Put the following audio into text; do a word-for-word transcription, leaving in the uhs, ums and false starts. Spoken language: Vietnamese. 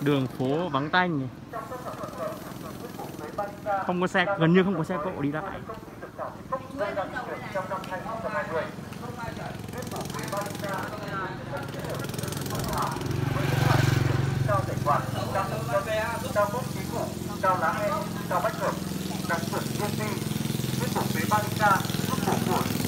Đường phố vắng tanh, không có xe, gần như không có xe cộ đi lại. Cao cốc chính phủ, cao lá hen, cao bách hợp, đặc chuẩn công ty, thuyết phục với ba ca, thuyết phục của